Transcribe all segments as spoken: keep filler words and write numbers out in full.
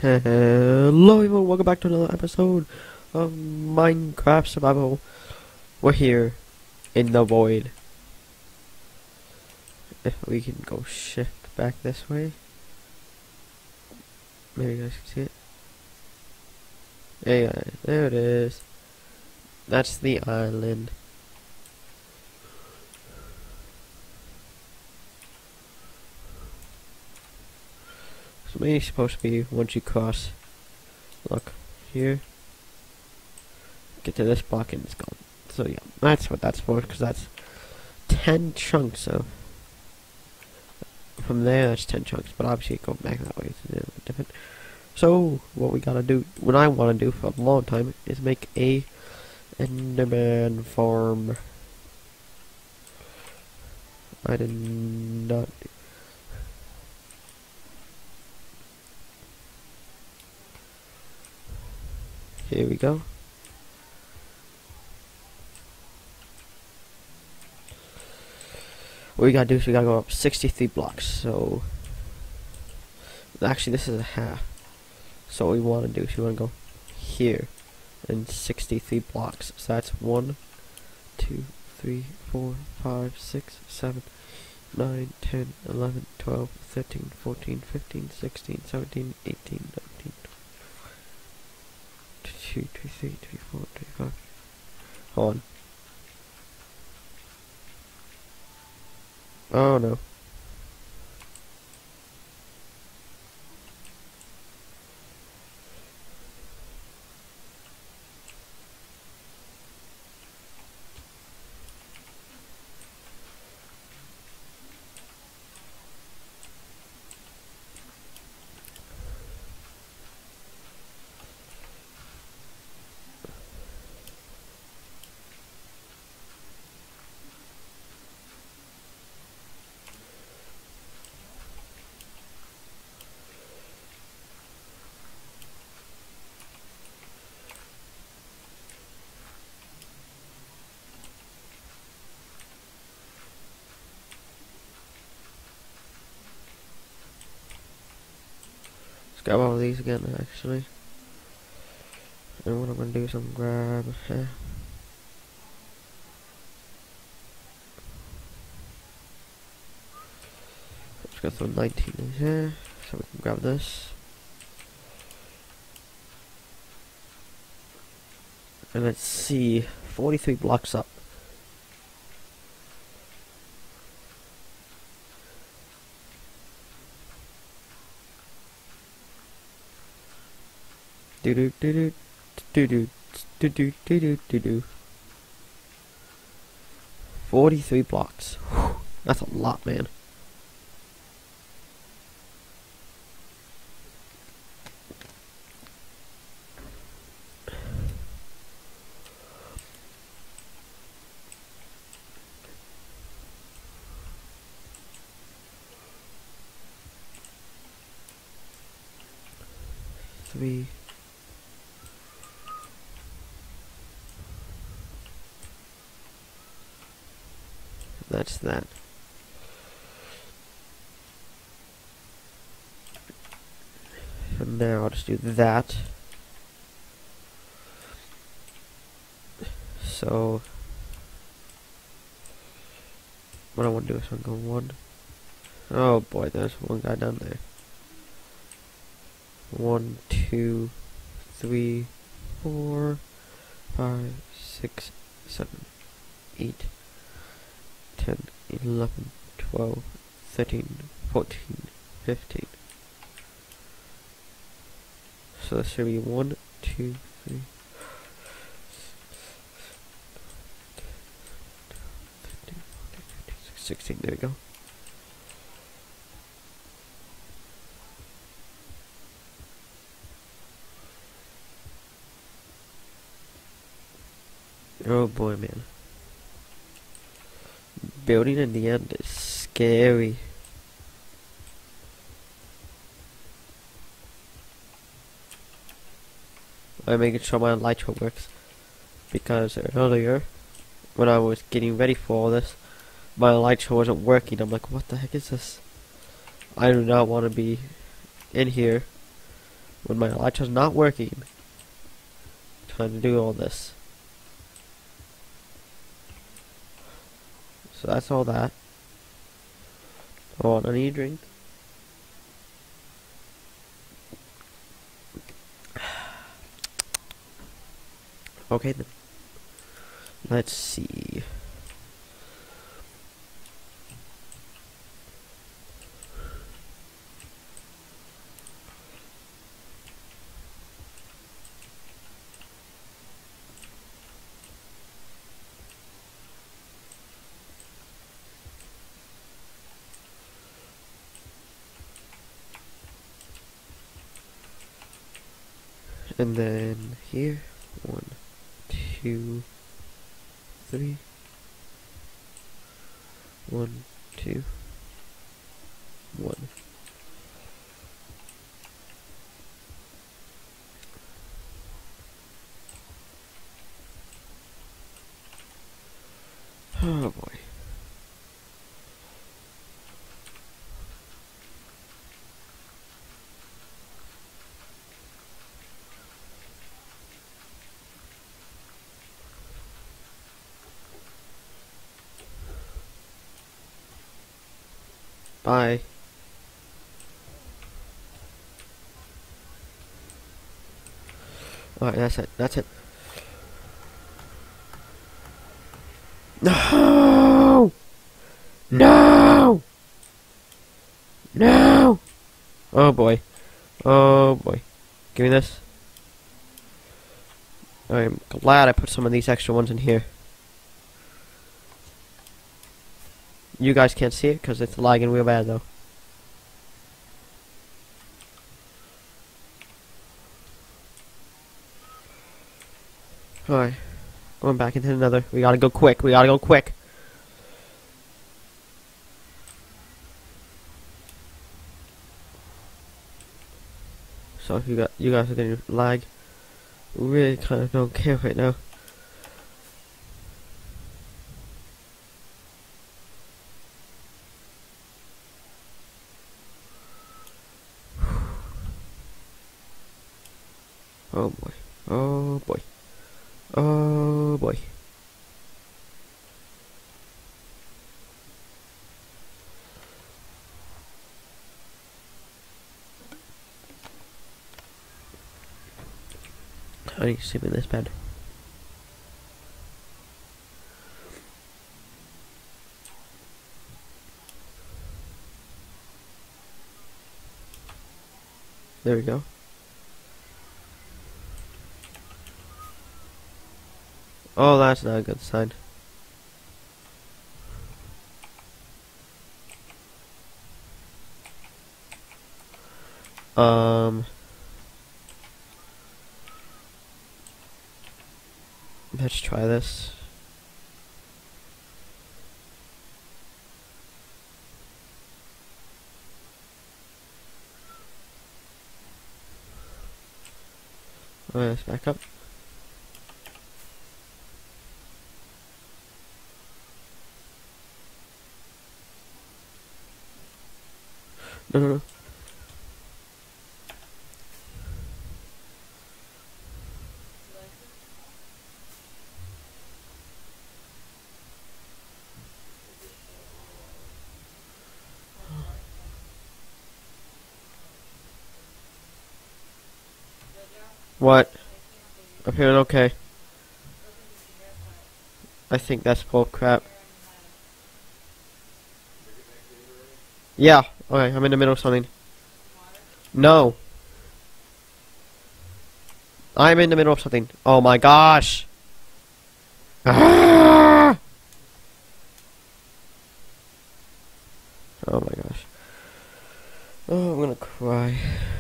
Hello everyone, welcome back to another episode of Minecraft Survival. We're here in the void. If we can go shift back this way. Maybe you guys can see it. There, you go. There it is. That's the island. So maybe it's supposed to be once you cross. Look, here. Get to this block and it's gone. So yeah, that's what that's for, because that's ten chunks of. From there, that's ten chunks, but obviously it goes back that way. It's a little bit different. So what we gotta do, what I want to do for a long time, is make a Enderman farm. I did not. Here we go. What we gotta do is we gotta go up sixty-three blocks. So actually, this is a half. So what we want to do is we want to go here and sixty-three blocks. So that's one, two, three, four, five, six, seven, nine, ten, eleven, twelve, thirteen, fourteen, fifteen, sixteen, seventeen, eighteen, nineteen. Two, two, three, two, four, two, five. Hold on. Oh no. Let's grab all of these again, actually. And what I'm gonna do is I'm gonna grab. Eh. Let's go through nineteen in here, so we can grab this. And let's see, forty-three blocks up. Do do do do do do do do do do do do. Forty-three blocks. Whew, that's a lot, man. Three. That's that. And now I'll just do that. So what I want to do is I'm going one. Oh boy, there's one guy down there. One, two, three, four, five, six, seven, eight. ten, eleven, twelve, thirteen, fourteen, fifteen. So this should be one, two, three, fifteen, sixteen. There we go. Oh boy, man. Building in the end is scary. I'm making sure my elytra works, because earlier when I was getting ready for all this, my elytra wasn't working. I'm like, what the heck is this? I do not want to be in here when my Elytra's not working. Trying to do all this. So that's all that. Oh, I need a drink. Okay then. Let's see. And then here, one, two, three, one, two, one. Oh boy. Bye. Alright, that's it. That's it. No! No! No! Oh boy. Oh boy. Give me this. I'm glad I put some of these extra ones in here. You guys can't see it because it's lagging real bad though. Alright. Going back into another. We gotta go quick. We gotta go quick. So if you got you guys are gonna lag. We really kind of don't care right now. Oh boy. Oh boy. Oh boy. I need to sleep in this bed. There we go. Oh, that's not a good sign. Um, let's try this. Oh, let's back up. No, no, no. What? I'm hearing okay. I think that's bull crap. Yeah. Okay, I'm in the middle of something. No. I'm in the middle of something. Oh my gosh. Ah! Oh my gosh. Oh, I'm gonna cry.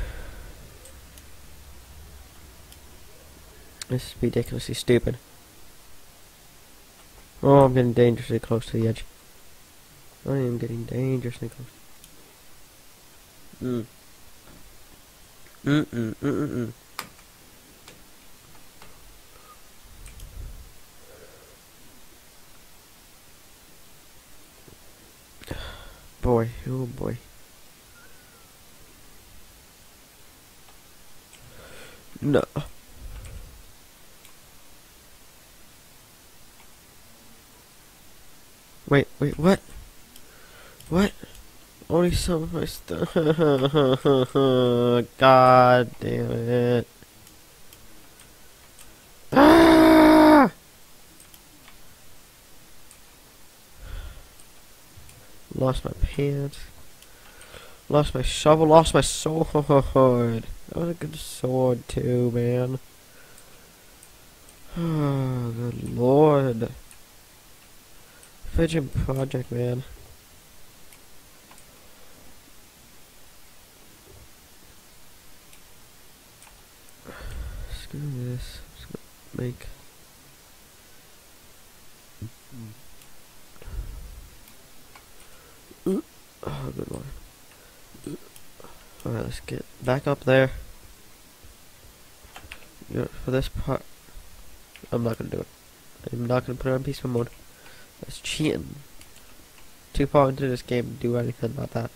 This is ridiculously stupid. Oh, I'm getting dangerously close to the edge. I am getting dangerously close. Mm. Mm mm mm mm mm. Boy, oh boy. No. Wait, wait, what? What? Only some of my stuff. God damn it. Ah! Lost my pants. Lost my shovel. Lost my sword. That was a good sword too, man. Oh, good lord. Fidget project, man. Screw this. I'm just gonna make. Oh, good lord. Alright, let's get back up there. You know, for this part, I'm not gonna do it. I'm not gonna put it on peaceful mode. That's cheating. Too far into this game to do anything about that.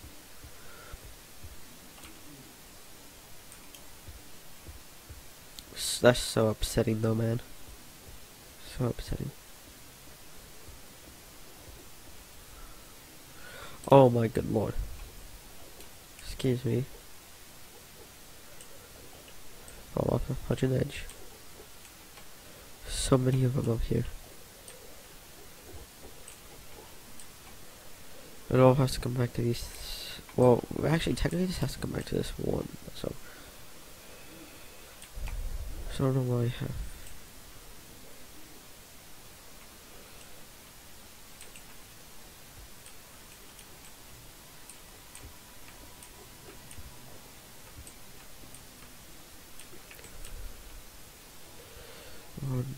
S- That's so upsetting though, man. So upsetting. Oh my good lord. Excuse me. Fall off a punching edge. So many of them up here. It all has to come back to these. Well, actually, technically, this has to come back to this one. So, so I don't know why I have. One.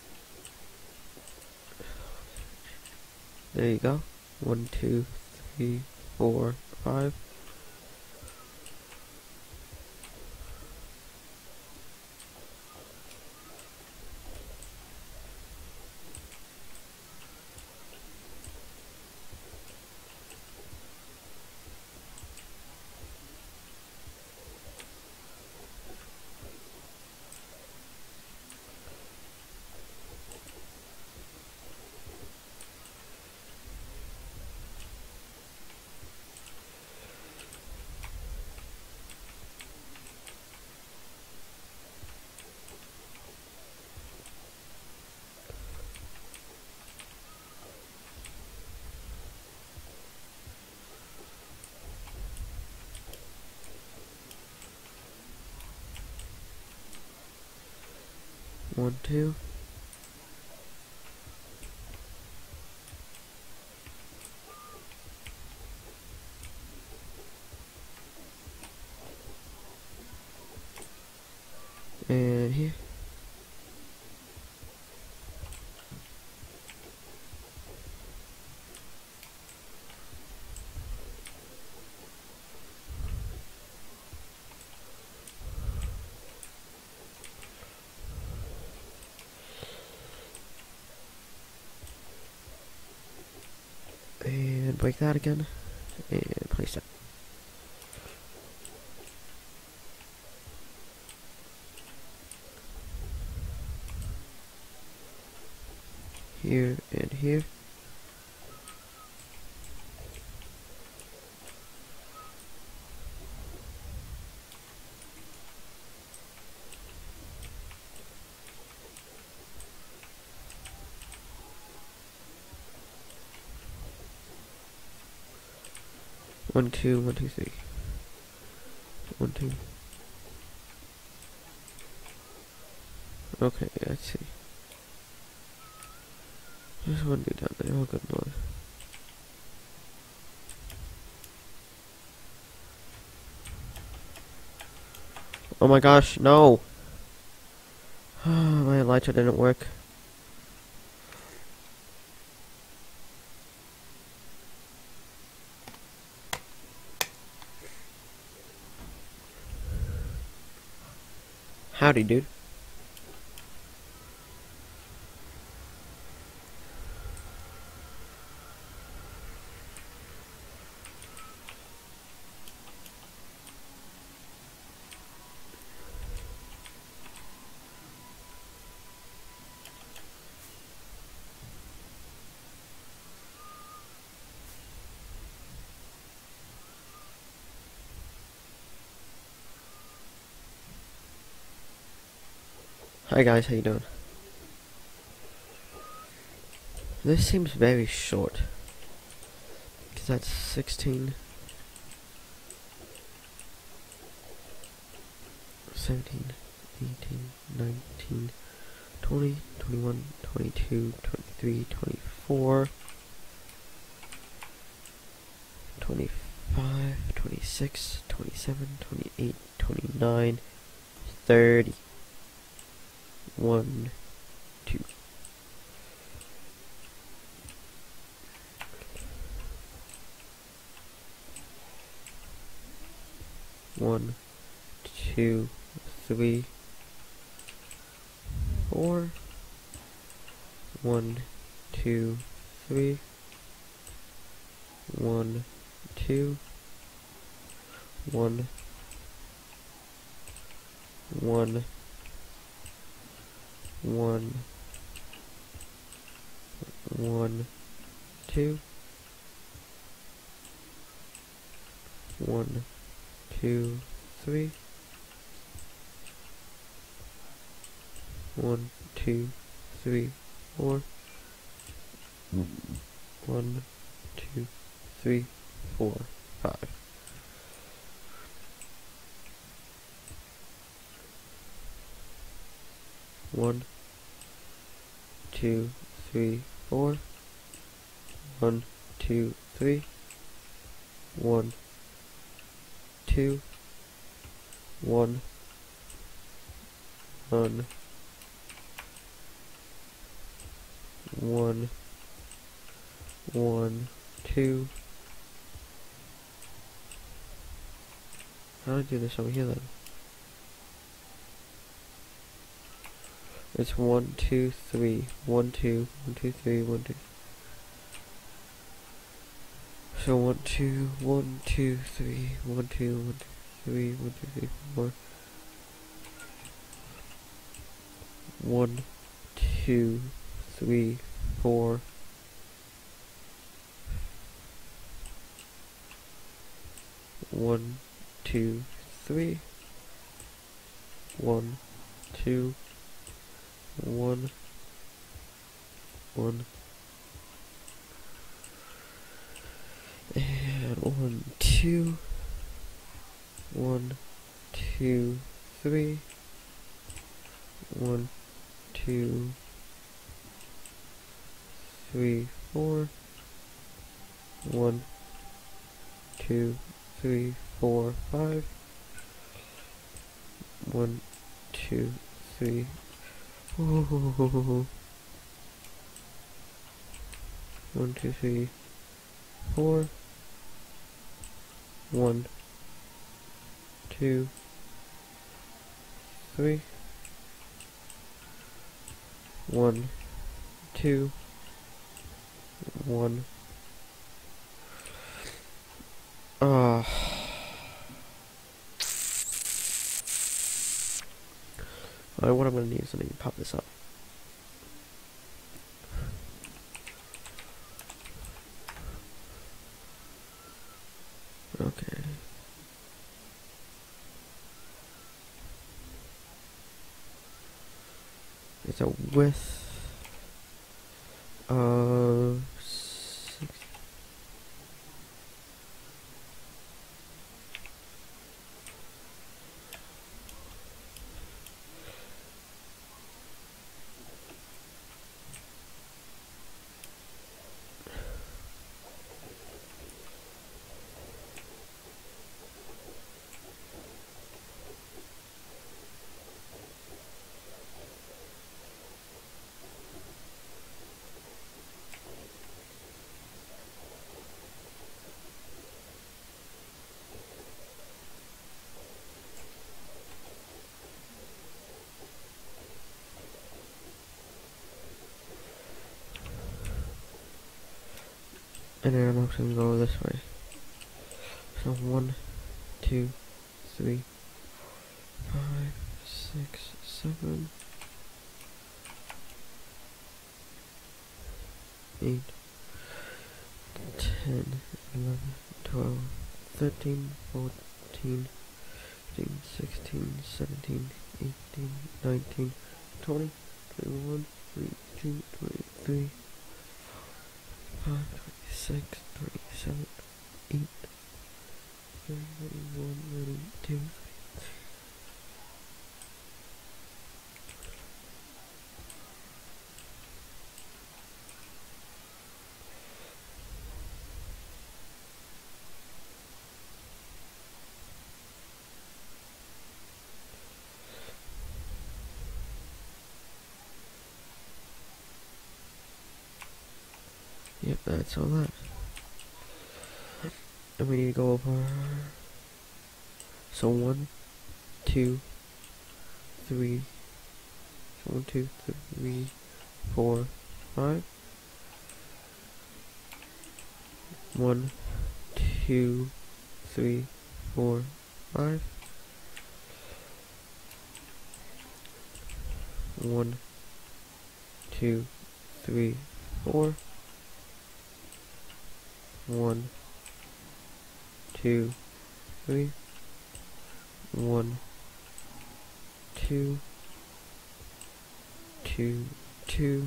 There you go. One, two, three, four, five. One, two. And here. And break that again. And place it. Here and here. One, two, one, two, three. One, two. Okay, I see. There's one dude down there. Oh, good lord. Oh my gosh, no! My lighter didn't work. Howdy, dude. Hi guys, how you doing? This seems very short. Because that's sixteen, seventeen, eighteen, nineteen, twenty, twenty-one, twenty-two, twenty-three, twenty-four, twenty-five, twenty-six, twenty-seven, twenty-eight, twenty-nine, thirty. One, two. One, two, three, four. One, two, three. One, two. One. One. One. One, two. One, two, three. One, two, three, four. One, two, three, four, five. One, two, three, four. One, two, three. One, two. One. One. One. One, two. How do I do this over here then? It's one, two, three. One, two, one, two, three, one, two. So one, two, one, two, three, one, two, one, two, three, one, two, three, four. One, two, three, four. One, two, three. One, two. One. One. And one, two. One, two, three. One, two, three, four. One, two, three, four, five. One, two, three. One, two, three, four. One, two, three. One, two, one. Ah. Uh. Alright, what I'm gonna need is I need to pop this up. Okay. It's a width of six. And then I'm actually gonna go this way. So one, two, three, five, six, seven, eight, ten, eleven, twelve, thirteen, fourteen, fifteen, sixteen, seventeen, eighteen, nineteen, twenty, twenty-one, twenty-two, twenty-three, twenty-five, twenty-six, twenty-seven, eight, thirty-one, thirty-two. Yep, that's all that. And we need to go over. So one, two, three. So one, two, three, four, five. One, two, three, four, five. One, two, three, four. One, two, three, one, two, two, two,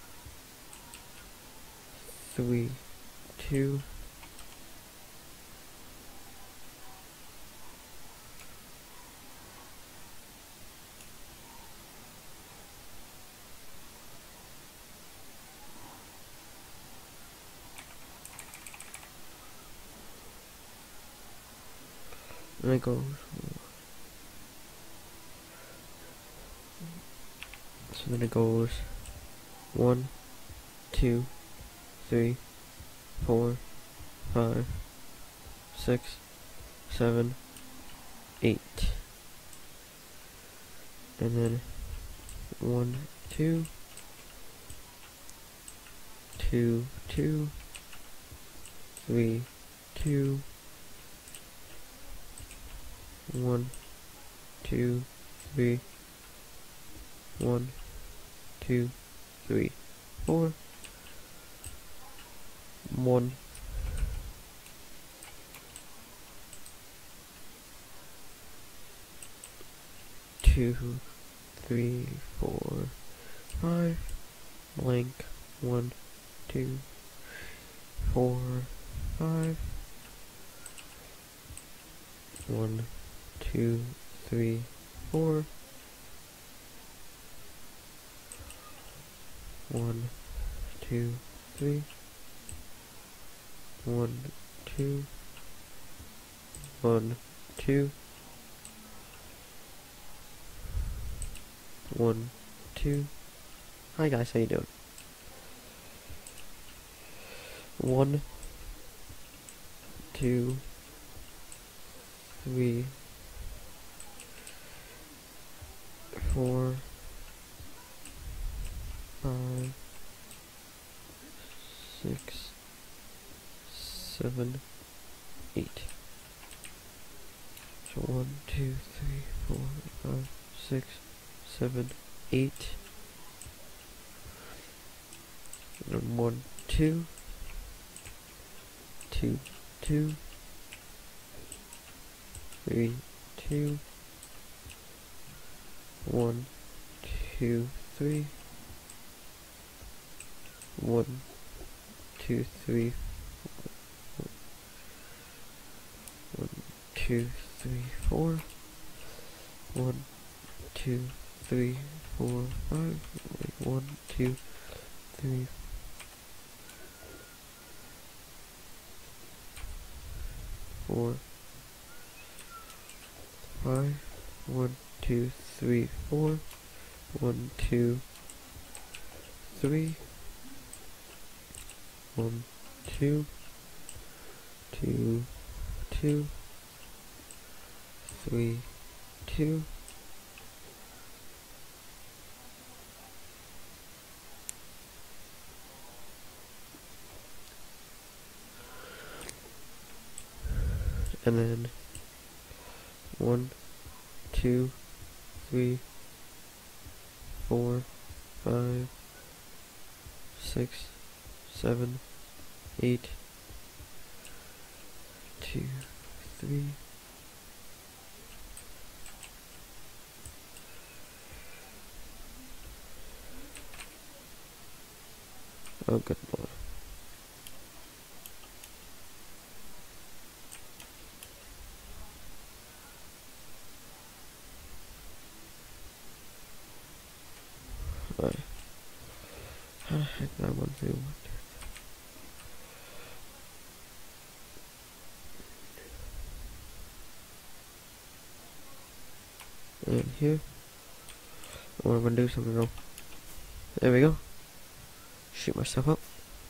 three, two, and it goes. So then it goes one, two, three, four, five, six, seven, eight, and then one, two, two, two, three, two, one, two, three, one, two, three, four, one, two, three, four, five, blank, one, two, four, five, one, two, three, four, one, two, three, one, two, one, two, one, two. Hi guys, how you doing? One, two, three, four, five, six, seven, eight. So one, two, three, four, five, six, seven, eight. And then one, two, two, two, three, two, one, two, three, one, two, three, one, two, three, four, one, two, three, four, five, like one, two, three, four, five, one, two, three, four, one, two, three, one, two, two, two, three, two, and then one, two, three, four, five, six, seven, eight, two, three, Oh, good lord. Alright. How the heck did I want to do? And here. What I'm gonna do something wrong. There we go. Shoot myself up.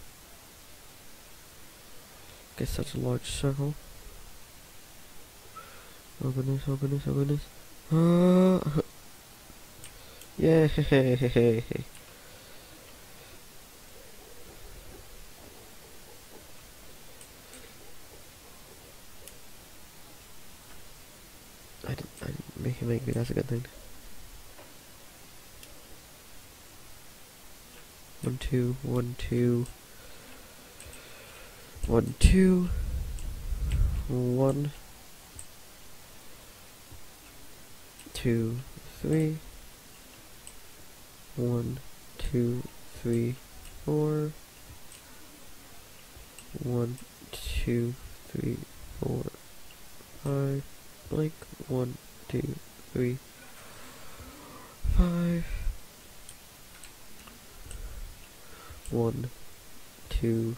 Get such a large circle. Oh goodness, oh goodness, oh goodness. Ah. Yay. I didn't, I didn't make him angry, that's a good thing. One, two, one, two. One, two. One. Two, three. One, two, three, four. One, two, three, four, five. Like one, two, three, five. One, two,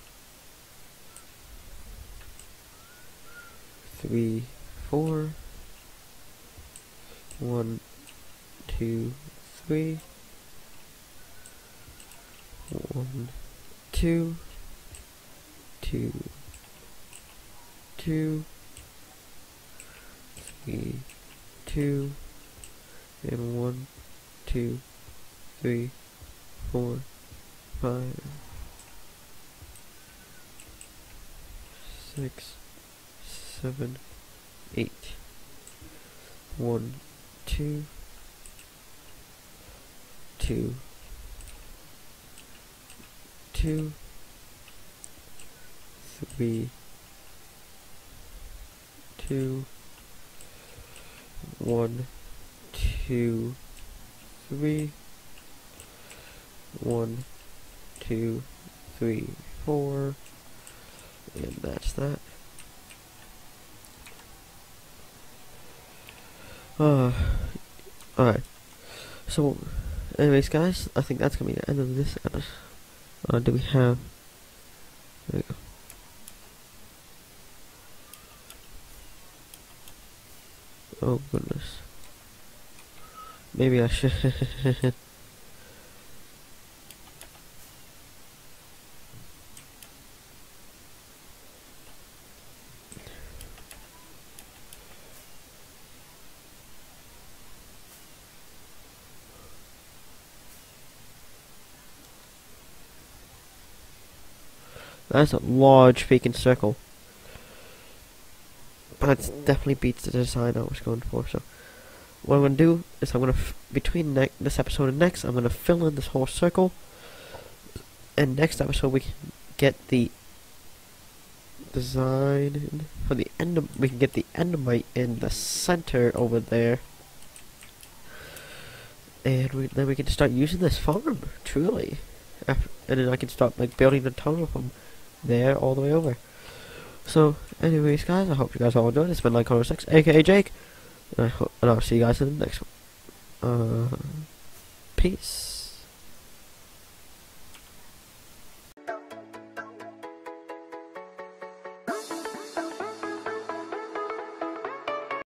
three, four. One, two, three. One, two, two, two, three, two, and one, two, three, four, five, six, seven, eight. One, two, two, two, three, two, one, two, three, one, two, three, four, and that's that. Uh, alright. So, anyways, guys, I think that's gonna be the end of this episode. Uh, do we have? There we go. Oh goodness. Maybe I should. That's a large freaking circle. But it definitely beats the design I was going for. So, what I'm going to do is I'm going to, f between ne this episode and next, I'm going to fill in this whole circle. And next episode we can get the design for the end. We can get the endamite in the center over there. And we, then we can start using this farm, truly. After, and then I can start like building the tunnel from there all the way over. So, anyways, guys, I hope you guys all enjoyed. It's been like Connor six, aka Jake, and, I and I'll see you guys in the next one. Uh, peace.